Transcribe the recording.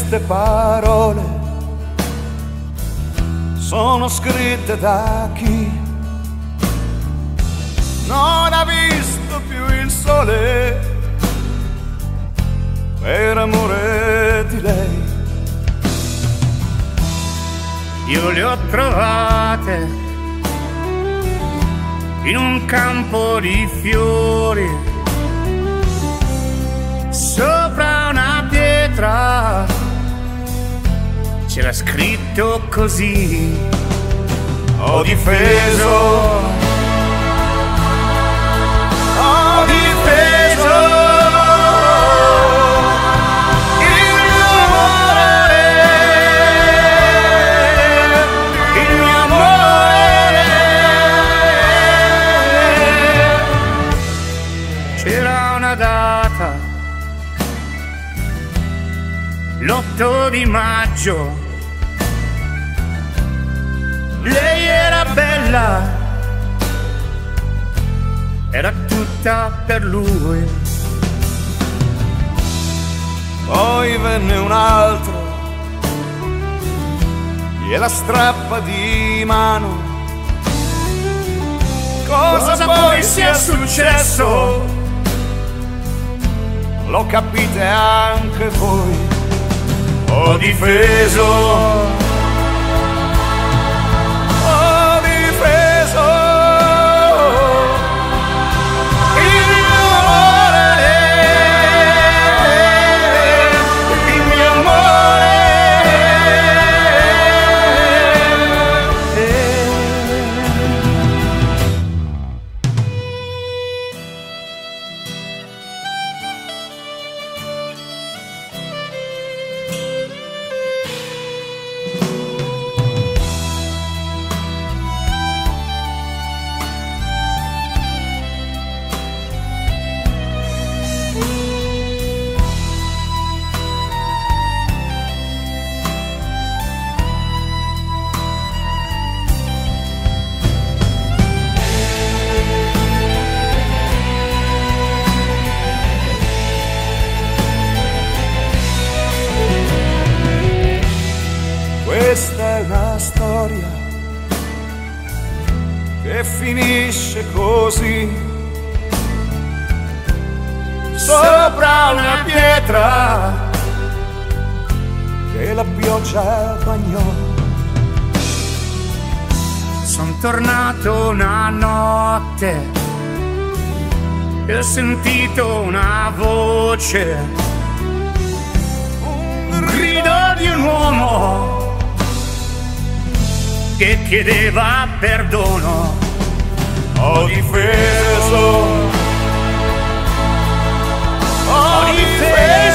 queste parole sono scritte da chi non ha visto più il sole per amore di lei. Io le ho trovate in un campo di fiori, sopra una pietra c'era scritto così: ho difeso, ho difeso il mio amore, il mio amore. C'era una data, l'8 di maggio, lei era bella, era tutta per lui. Poi venne un altro, gliela strappa di mano. Cosa poi sia successo, lo capite anche voi. Ho difeso, ho difeso il mio amore, il mio amore. Questa è una storia che finisce così, sopra una pietra che la pioggia bagnò. Son tornato una notte e ho sentito una voce, un grido di un uomo che chiedeva perdono. Ho difeso, ho difeso